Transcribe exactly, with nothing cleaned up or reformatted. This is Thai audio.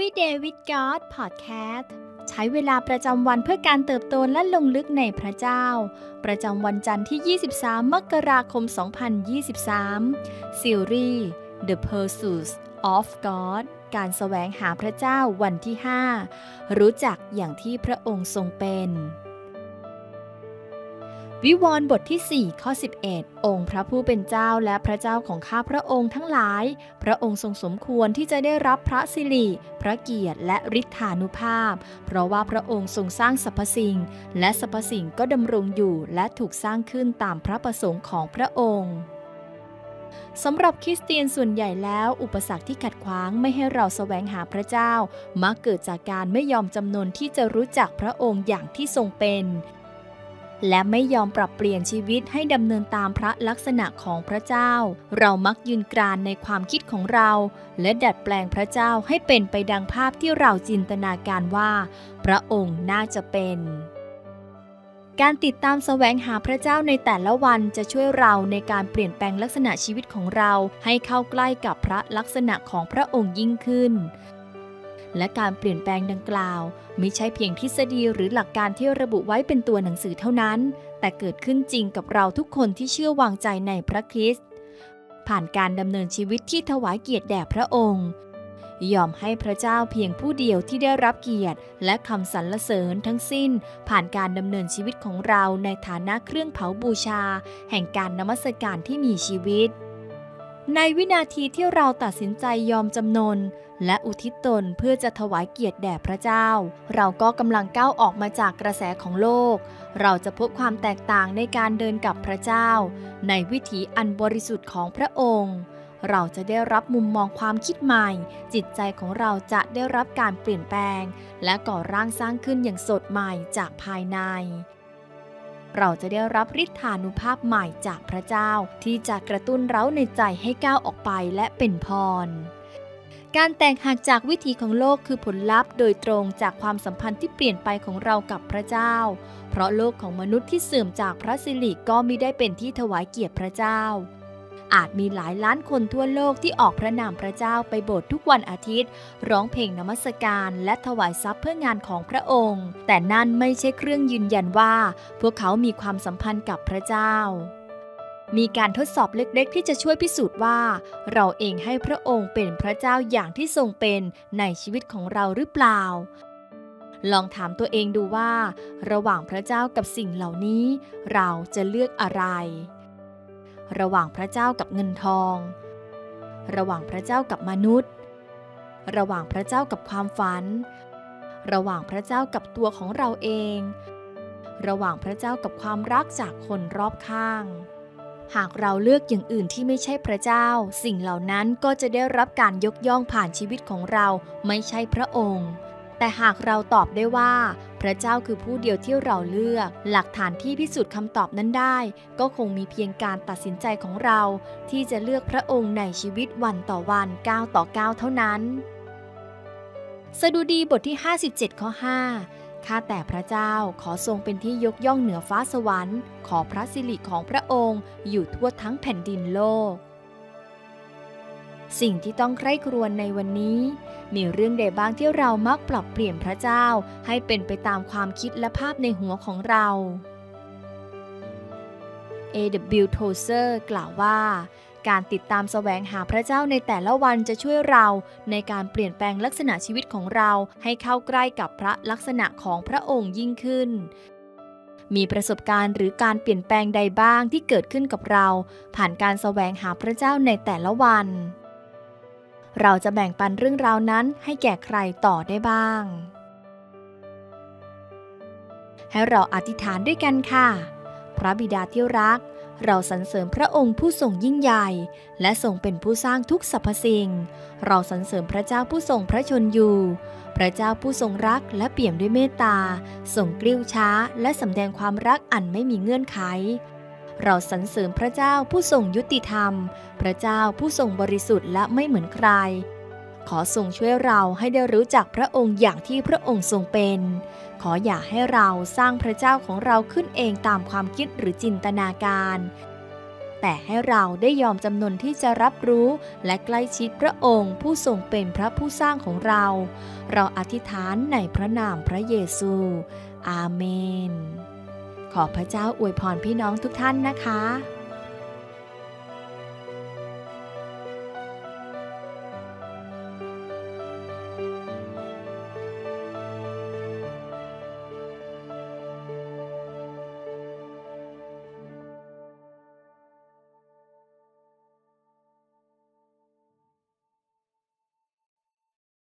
Everyday with God Podcast ใช้เวลาประจำวันเพื่อการเติบโตและลงลึกในพระเจ้าประจำวันจันทร์ที่ยี่สิบสามมกราคมสองพันยี่สิบสามซีรีส์ The Pursuit of God การแสวงหาพระเจ้าวันที่ห้ารู้จักอย่างที่พระองค์ทรงเป็นวิวรณ์บทที่สี่ข้อสิบเอ็ดองค์พระผู้เป็นเจ้าและพระเจ้าของข้าพระองค์ทั้งหลายพระองค์ทรงสมควรที่จะได้รับพระสิริพระเกียรติและฤทธานุภาพเพราะว่าพระองค์ทรงสร้างสรรพสิ่งและสรรพสิ่งก็ดำรงอยู่และถูกสร้างขึ้นตามพระประสงค์ของพระองค์สำหรับคริสเตียนส่วนใหญ่แล้วอุปสรรคที่ขัดขวางไม่ให้เราแสวงหาพระเจ้ามักเกิดจากการไม่ยอมจำนนที่จะรู้จักพระองค์อย่างที่ทรงเป็นและไม่ยอมปรับเปลี่ยนชีวิตให้ดำเนินตามพระลักษณะของพระเจ้าเรามักยืนกรานในความคิดของเราและดัดแปลงพระเจ้าให้เป็นไปดังภาพที่เราจินตนาการว่าพระองค์น่าจะเป็นการติดตามแสวงหาพระเจ้าในแต่ละวันจะช่วยเราในการเปลี่ยนแปลงลักษณะชีวิตของเราให้เข้าใกล้กับพระลักษณะของพระองค์ยิ่งขึ้นและการเปลี่ยนแปลงดังกล่าวไม่ใช่เพียงทฤษฎีหรือหลักการที่ระบุไว้เป็นตัวหนังสือเท่านั้นแต่เกิดขึ้นจริงกับเราทุกคนที่เชื่อวางใจในพระคริสต์ผ่านการดำเนินชีวิตที่ถวายเกียรติแด่พระองค์ยอมให้พระเจ้าเพียงผู้เดียวที่ได้รับเกียรติและคำสรรเสริญทั้งสิ้นผ่านการดำเนินชีวิตของเราในฐานะเครื่องเผาบูชาแห่งการนมัสการที่มีชีวิตในวินาทีที่เราตัดสินใจยอมจำนนและอุทิศตนเพื่อจะถวายเกียรติแด่พระเจ้าเราก็กำลังก้าวออกมาจากกระแสของโลกเราจะพบความแตกต่างในการเดินกับพระเจ้าในวิถีอันบริสุทธิ์ของพระองค์เราจะได้รับมุมมองความคิดใหม่จิตใจของเราจะได้รับการเปลี่ยนแปลงและก่อร่างสร้างขึ้นอย่างสดใหม่จากภายในเราจะได้รับฤทธานุภาพใหม่จากพระเจ้าที่จะกระตุ้นเร้าในใจให้ก้าวออกไปและเป็นพรการแตกหักจากวิถีของโลกคือผลลัพธ์โดยตรงจากความสัมพันธ์ที่เปลี่ยนไปของเรากับพระเจ้าเพราะโลกของมนุษย์ที่เสื่อมจากพระสิริก็มิได้เป็นที่ถวายเกียรติพระเจ้าอาจมีหลายล้านคนทั่วโลกที่ออกพระนามพระเจ้าไปโบสถ์ทุกวันอาทิตย์ร้องเพลงนมัสการและถวายทรัพย์เพื่องานของพระองค์แต่นั่นไม่ใช่เครื่องยืนยันว่าพวกเขามีความสัมพันธ์กับพระเจ้ามีการทดสอบเล็กๆที่จะช่วยพิสูจน์ว่าเราเองให้พระองค์เป็นพระเจ้าอย่างที่ทรงเป็นในชีวิตของเราหรือเปล่าลองถามตัวเองดูว่าระหว่างพระเจ้ากับสิ่งเหล่านี้เราจะเลือกอะไรระหว่างพระเจ้ากับเงินทองระหว่างพระเจ้ากับมนุษย์ระหว่างพระเจ้ากับความฝันระหว่างพระเจ้ากับตัวของเราเองระหว่างพระเจ้ากับความรักจากคนรอบข้างหากเราเลือกอย่างอื่นที่ไม่ใช่พระเจ้าสิ่งเหล่านั้นก็จะได้รับการยกย่องผ่านชีวิตของเราไม่ใช่พระองค์แต่หากเราตอบได้ว่าพระเจ้าคือผู้เดียวที่เราเลือกหลักฐานที่พิสูจน์คำตอบนั้นได้ก็คงมีเพียงการตัดสินใจของเราที่จะเลือกพระองค์ในชีวิตวันต่อวันก้าวต่อก้าวเท่านั้นสดุดีบทที่ห้าสิบเจ็ดข้อห้าข้าแต่พระเจ้าขอทรงเป็นที่ยกย่องเหนือฟ้าสวรรค์ขอพระสิริของพระองค์อยู่ทั่วทั้งแผ่นดินโลกสิ่งที่ต้องใคร่ครวญในวันนี้มีเรื่องใดบ้างที่เรามักปรับเปลี่ยนพระเจ้าให้เป็นไปตามความคิดและภาพในหัวของเรา เอ ดับเบิลยู Tozer กล่าวว่าการติดตามแสวงหาพระเจ้าในแต่ละวันจะช่วยเราในการเปลี่ยนแปลงลักษณะชีวิตของเราให้เข้าใกล้กับพระลักษณะของพระองค์ยิ่งขึ้นมีประสบการณ์หรือการเปลี่ยนแปลงใดบ้างที่เกิดขึ้นกับเราผ่านการแสวงหาพระเจ้าในแต่ละวันเราจะแบ่งปันเรื่องราวนั้นให้แก่ใครต่อได้บ้างให้เราอธิษฐานด้วยกันค่ะพระบิดาที่รักเราสรรเสริญพระองค์ผู้ทรงยิ่งใหญ่และทรงเป็นผู้สร้างทุกสรรพสิ่งเราสรรเสริญพระเจ้าผู้ทรงพระชนอยู่พระเจ้าผู้ทรงรักและเปี่ยมด้วยเมตตาทรงกริ้วช้าและสำแดงความรักอันไม่มีเงื่อนไขเราสรรเสริญพระเจ้าผู้ทรงยุติธรรมพระเจ้าผู้ทรงบริสุทธิ์และไม่เหมือนใครขอทรงช่วยเราให้ได้รู้จักพระองค์อย่างที่พระองค์ทรงเป็นขออย่าให้เราสร้างพระเจ้าของเราขึ้นเองตามความคิดหรือจินตนาการแต่ให้เราได้ยอมจำนนที่จะรับรู้และใกล้ชิดพระองค์ผู้ทรงเป็นพระผู้สร้างของเราเราอธิษฐานในพระนามพระเยซูอาเมนขอพระเจ้าอวยพรพี่น้องทุกท่านนะคะ